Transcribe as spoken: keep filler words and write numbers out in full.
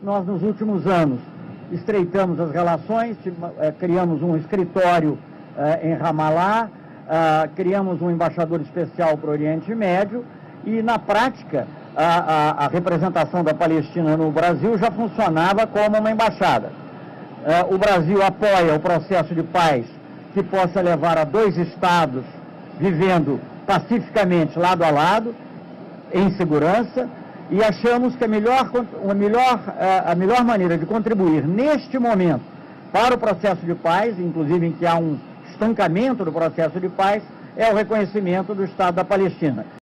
nós nos últimos anos estreitamos as relações, criamos um escritório em Ramallah, criamos um embaixador especial para o Oriente Médio e, na prática, a, a, a representação da Palestina no Brasil já funcionava como uma embaixada. O Brasil apoia o processo de paz que possa levar a dois estados vivendo pacificamente lado a lado, em segurança, e achamos que a melhor, a melhor, a melhor maneira de contribuir neste momento para o processo de paz, inclusive em que há um estancamento do processo de paz, é o reconhecimento do Estado da Palestina.